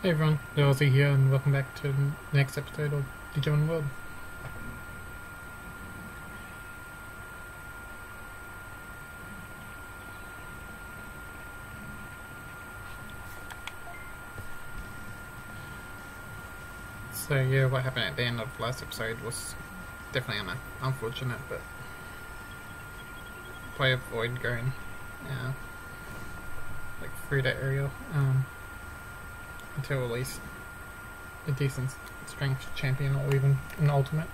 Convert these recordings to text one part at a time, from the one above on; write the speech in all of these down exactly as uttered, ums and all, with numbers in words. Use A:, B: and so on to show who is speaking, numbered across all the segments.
A: Hey everyone, Ozzy here, and welcome back to the next episode of Digimon World. So yeah, what happened at the end of last episode was definitely un unfortunate, but I avoid going uh, like through that area um, until at least a decent strength champion or even an ultimate.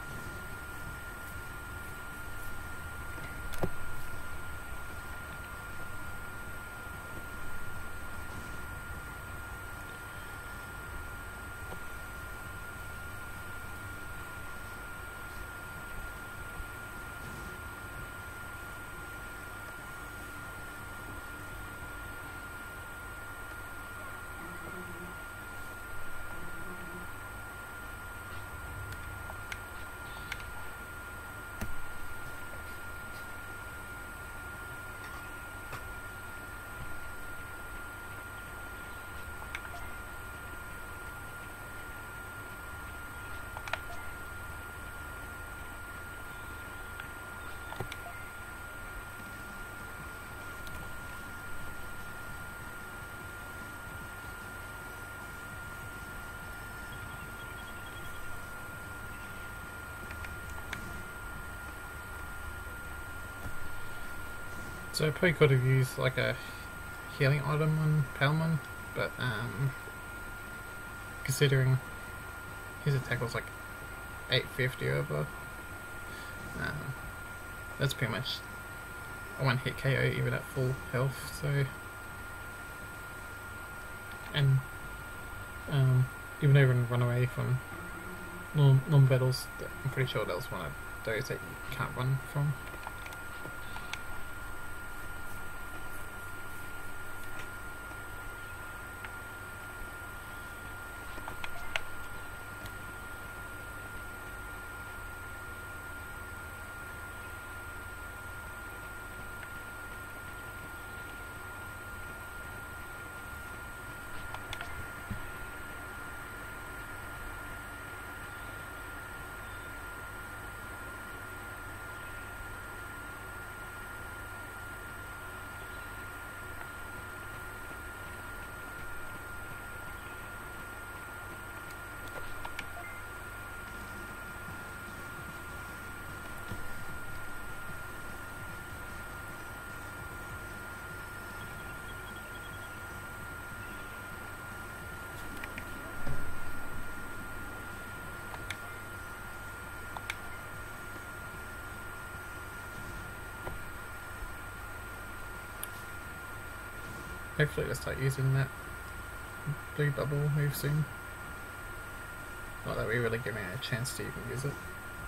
A: So I probably could have used like a healing item on Palmon, but um, considering his attack was like eight fifty over, um, that's pretty much a one hit K O even at full health, so and um, even over and run away from non, non battles, I'm pretty sure that was one of those that you can't run from. Hopefully they'll start using that blue bubble move soon. Not that we really give me a chance to even use it.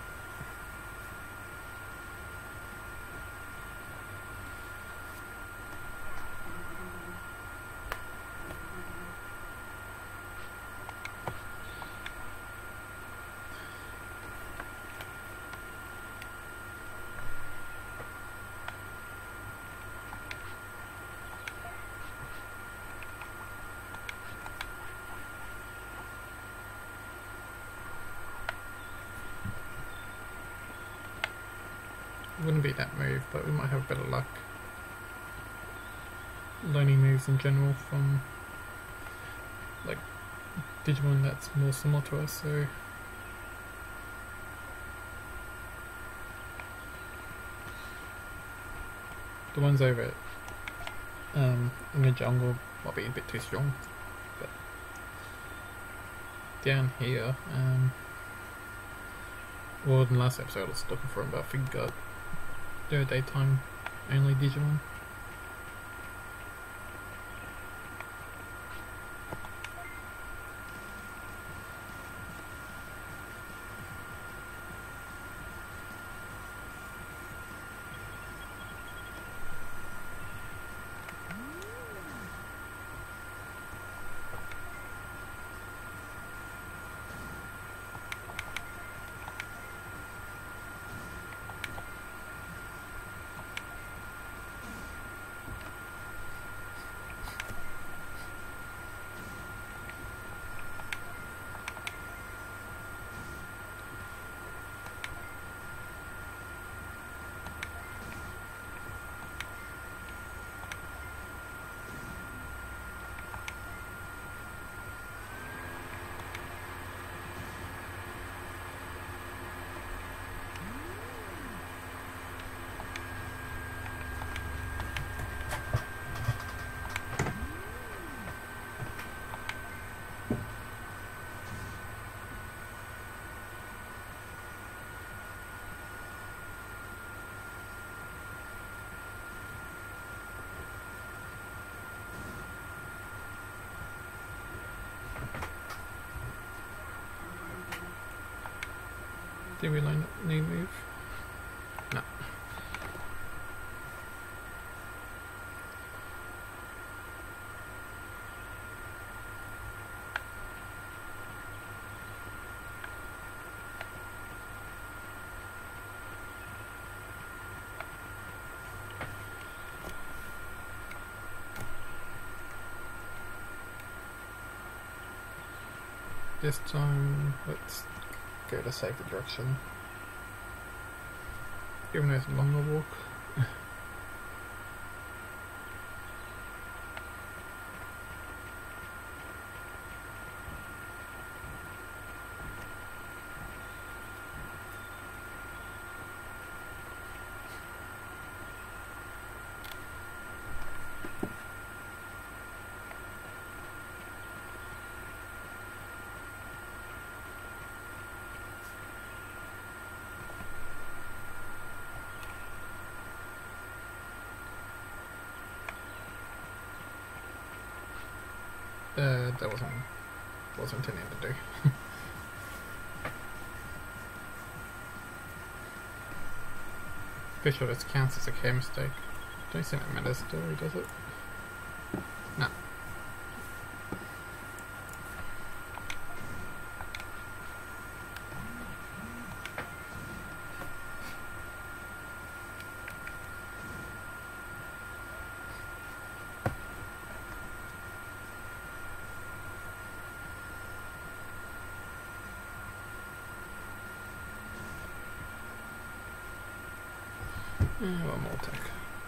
A: Wouldn't be that move, but we might have better luck learning moves in general from like Digimon that's more similar to us, so the ones over it um, in the jungle might be a bit too strong, but down here, um, well in the last episode I was looking for them, but I forgot they're daytime only Digimon. Did we learn a new move? No. This time, let's go to safer direction. Even though it's a longer walk. Uh, that wasn't wasn't intending to do. Pretty sure this counts as a care mistake. Don't think that matters though, does it? No. Yeah, one more tick.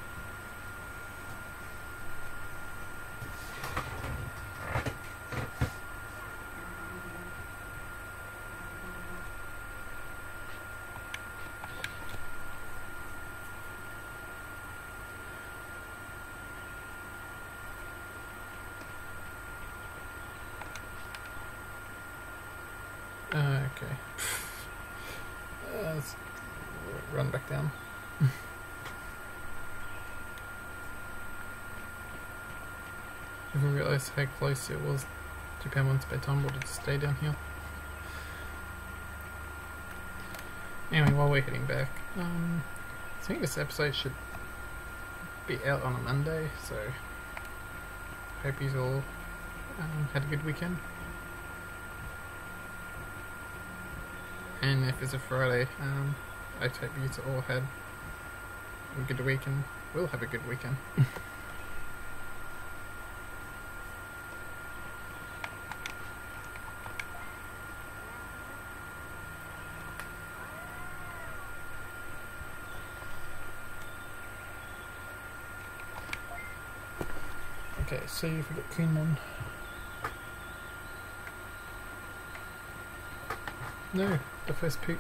A: Uh, okay. Uh, let's run back down. If we realised how close it was to Pembroke's bedtime, we'll just stay down here. Anyway, while we're heading back, um, I think this episode should be out on a Monday, so hope you all um, had a good weekend. And if it's a Friday, um, I hope you all had a good weekend. We'll have a good weekend. Okay, so you've got Kunemon. No, the first poop.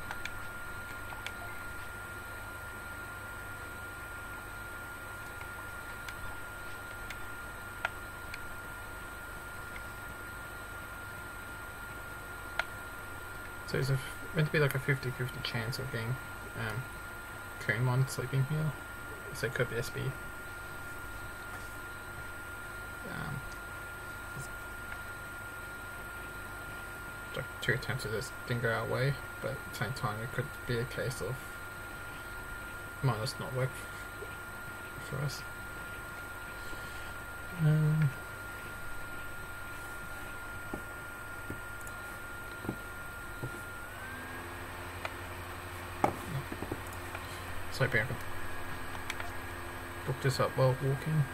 A: So it's a, meant to be like a fifty fifty chance of getting um, Kunemon sleeping here. So it could be S B. Um, like two attempts at this didn't go our way, but at the same time it could be a case of might just not work for us. Um, so maybe I could book this up while walking.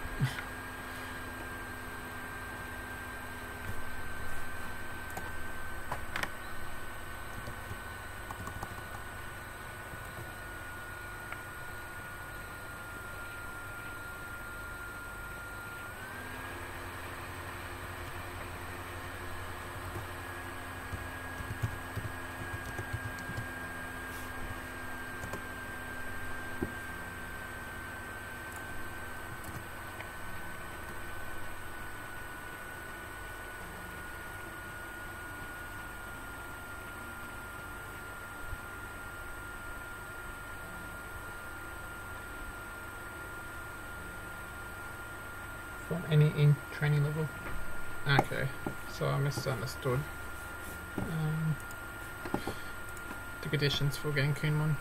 A: From any in training level. Okay, so I misunderstood. Um, the conditions for getting Kunmon.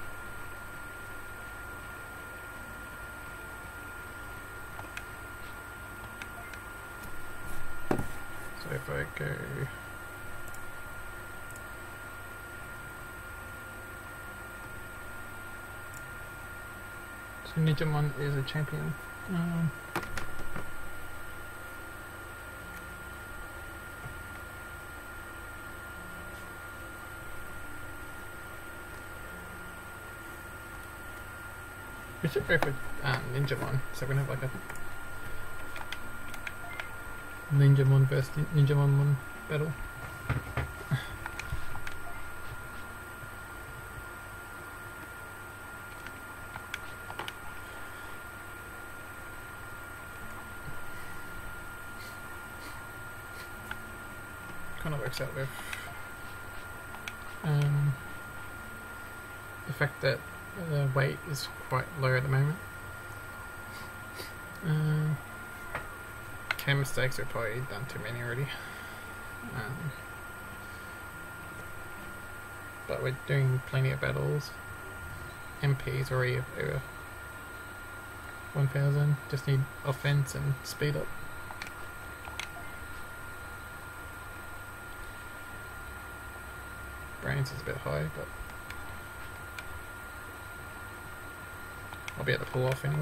A: So if I go so Ninjamon is a champion. Um, We should go for um, Ninjamon, so we're gonna have like a Ninjamon versus Ninjamon battle. Kind of works out with um, the fact that the weight is quite low at the moment. Uh, K mistakes are probably done too many already. Um, but we're doing plenty of battles. M P's already over one thousand. Just need offense and speed up. Brains is a bit high, but I'll be able to pull off anyway.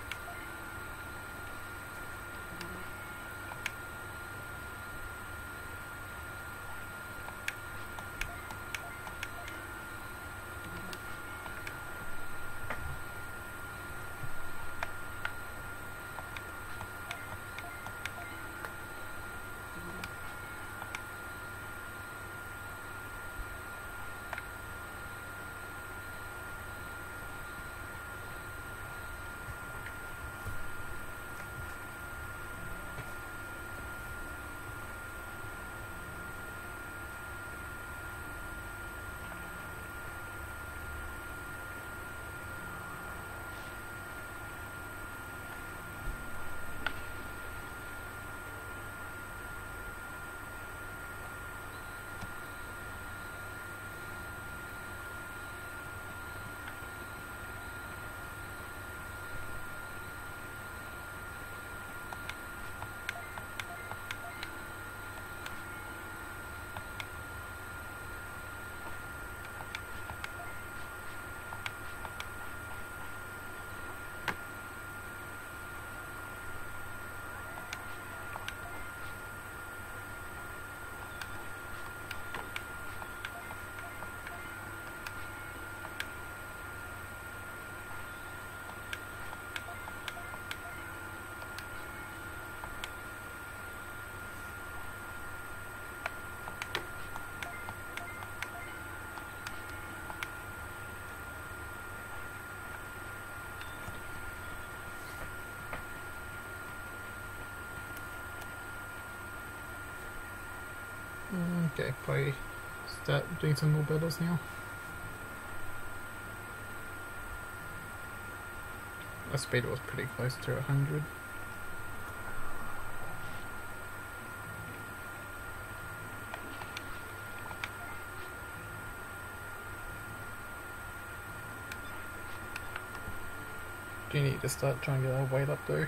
A: Okay, probably start doing some more battles now. My speed was pretty close to a hundred. Do you need to start trying to get our weight up though?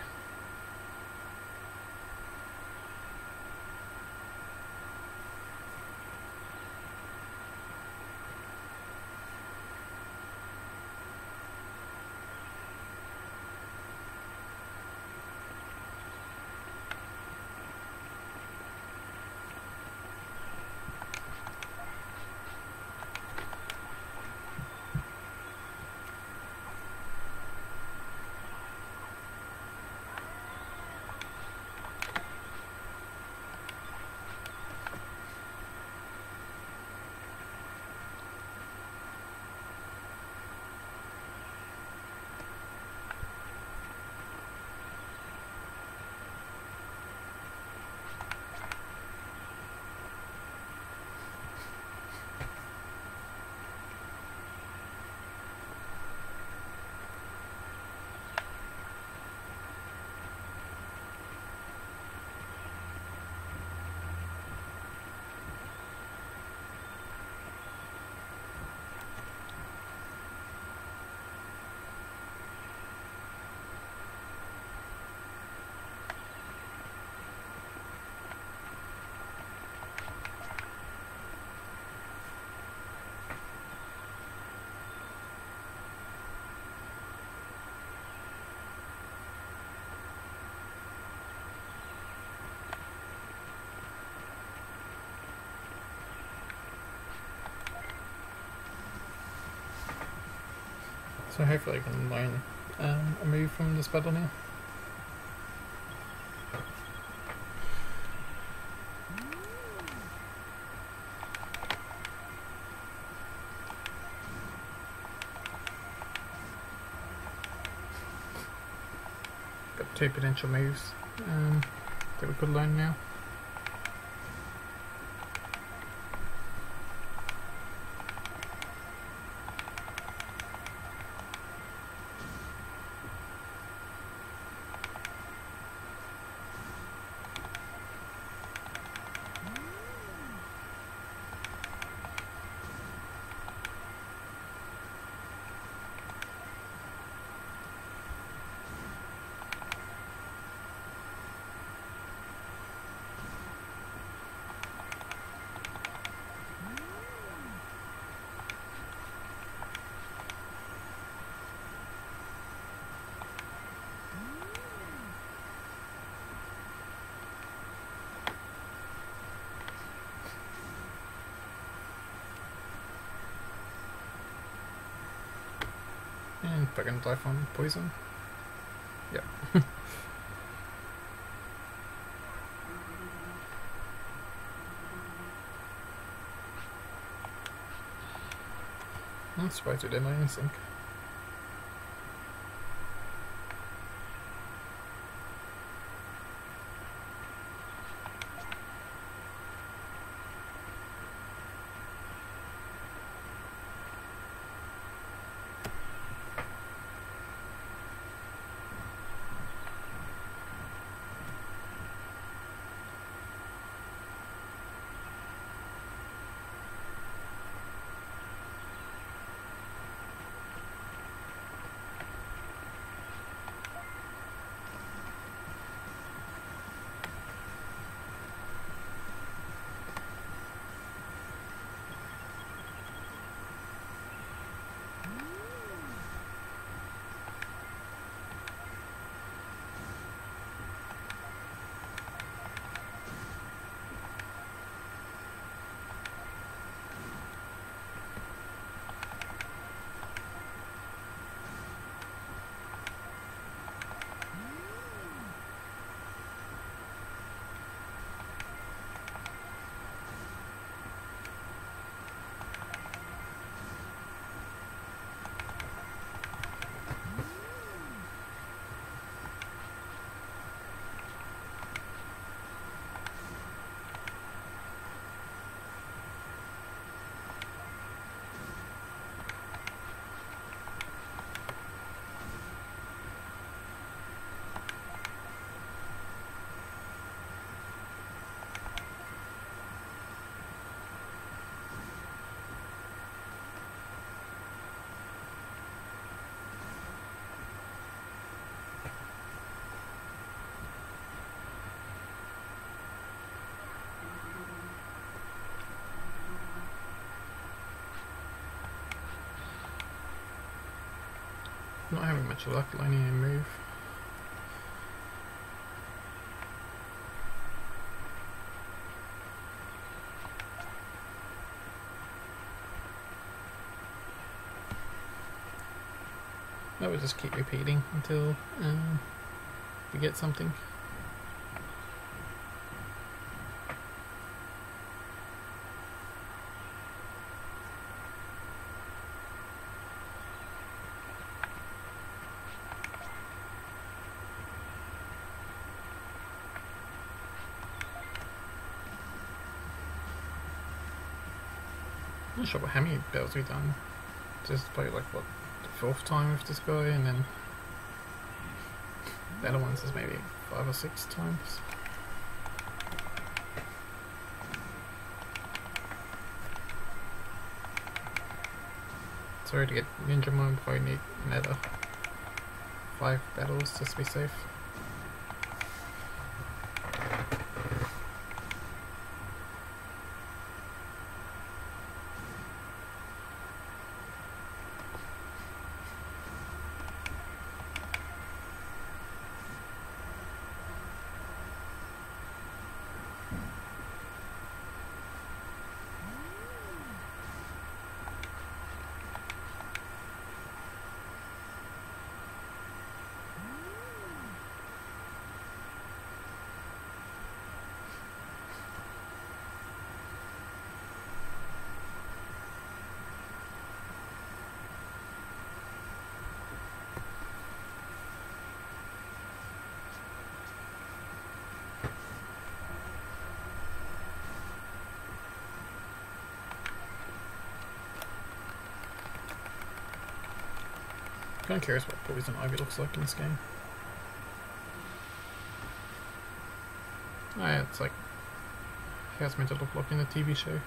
A: So hopefully I can learn um, a move from this battle now. Got two potential moves um, that we could learn now. And if I can die from poison. Yep. I'm surprised we didn't lane sync. Not having much luck lining a move. That would just keep repeating until um, we get something. I'm not sure how many battles we've done. Just played like what, the fourth time with this guy, and then the other ones is maybe five or six times. Sorry to get Ninja Mode before I need another five battles just to be safe. Kind of curious what Poison Ivy looks like in this game. Oh yeah, it's like how it's meant to look like in the T V show.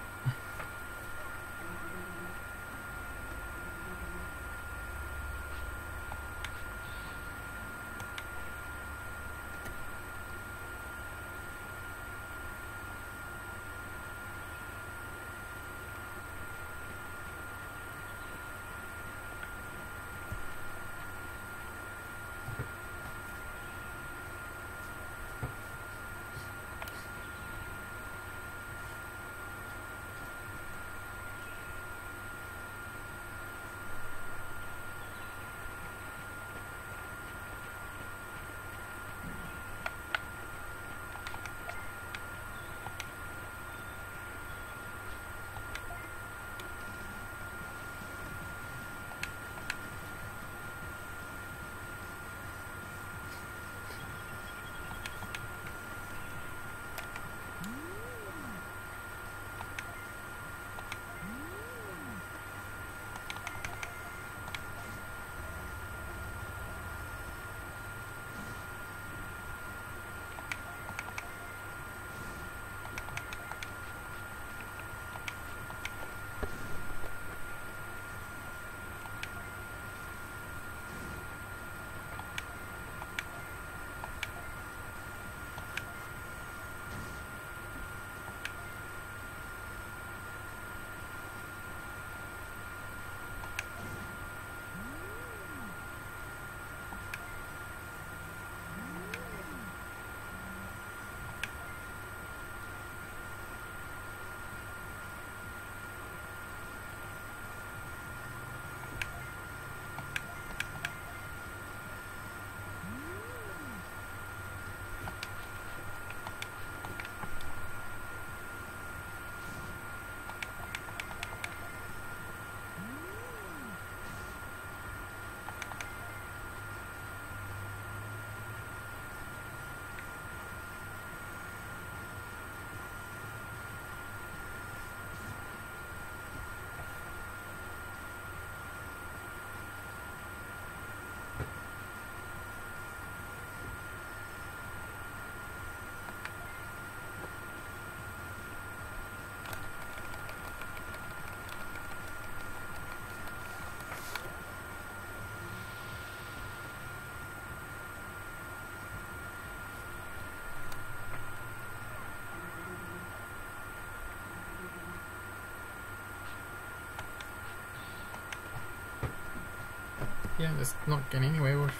A: Yeah, just not getting anywhere with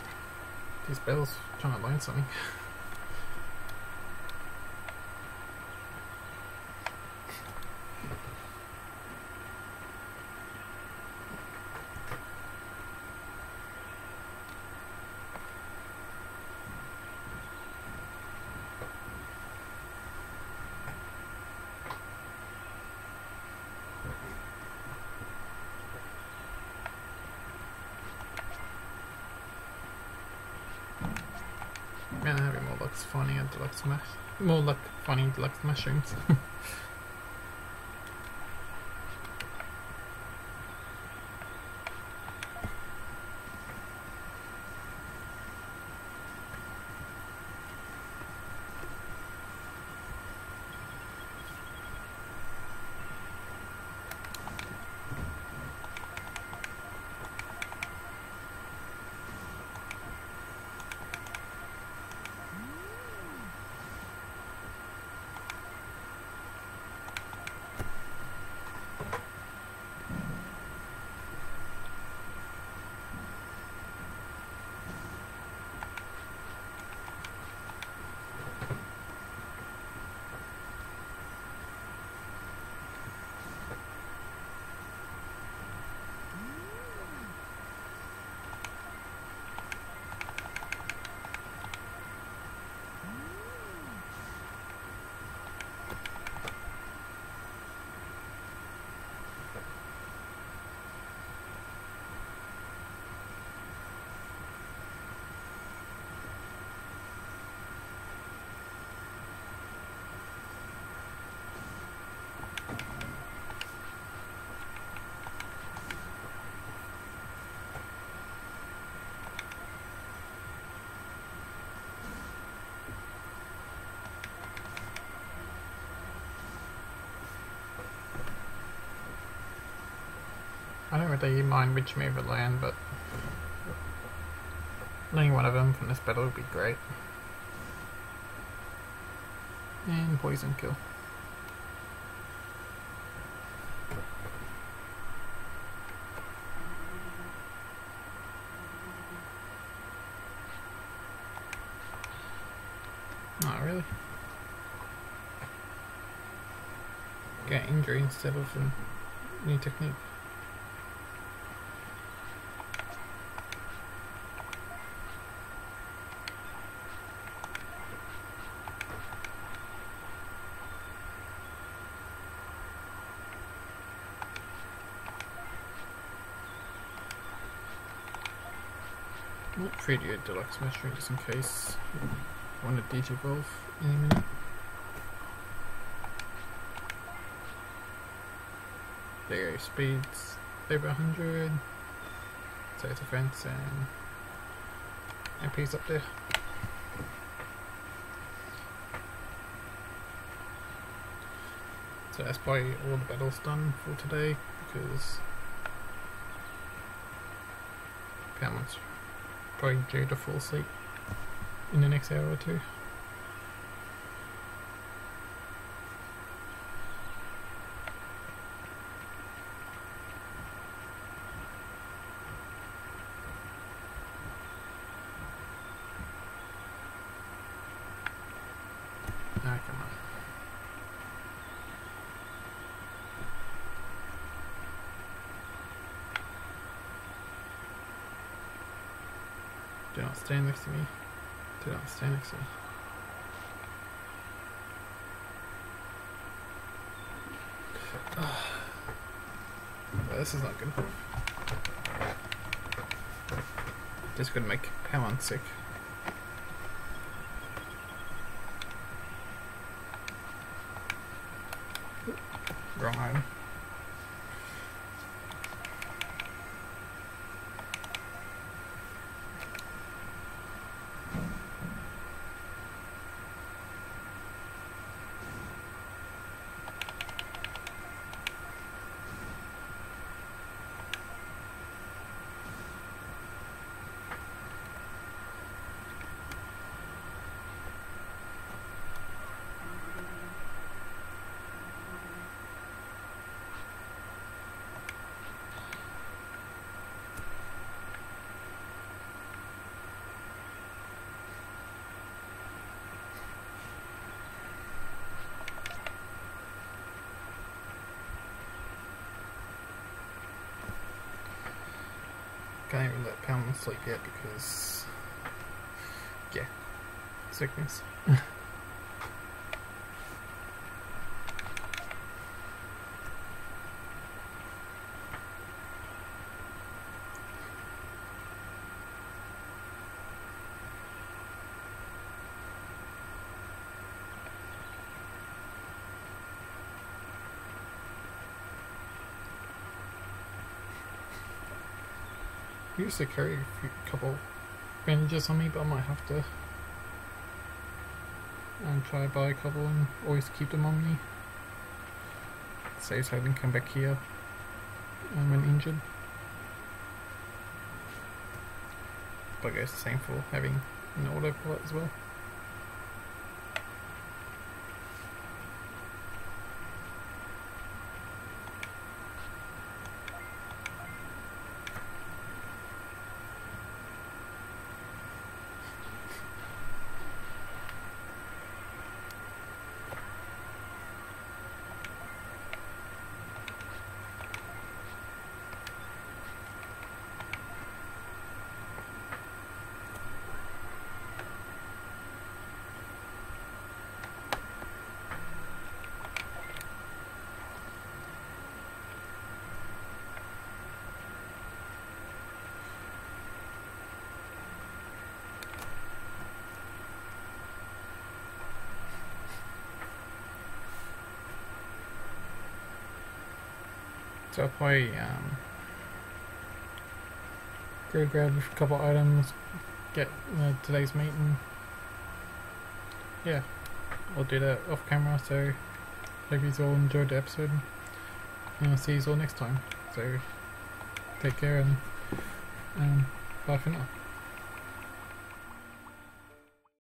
A: these bells trying to learn something. Man, that'd be more like finding a deluxe mush. More like finding deluxe mushrooms. I don't really mind which move I land, but landing one of them from this battle would be great. And poison kill. Not really. Get injury instead of a new technique. Not free to get deluxe mastery just in case I want to digivolve any minute. There you go, speeds over one hundred, so it's defense and M P's up there. So that's probably all the battles done for today, because Palmon's probably due to fall asleep in the next hour or two. Ah, come on. Do not stand next to me. Do not stand next to me. Oh, this is not good. Just gonna make Palmon sick. Wrong item. Can't even let Palmon sleep yet because, yeah, sickness. I used to carry a few, couple bandages on me, but I might have to um, try to buy a couple and always keep them on me. Saves having to come back here um, when injured. But I guess the same for having an autopilot as well. So I'll probably um, go grab a couple items, get uh, today's meat, and yeah, I'll do that off camera. So hope you all enjoyed the episode, and I'll see you all next time. So take care and um, bye for now.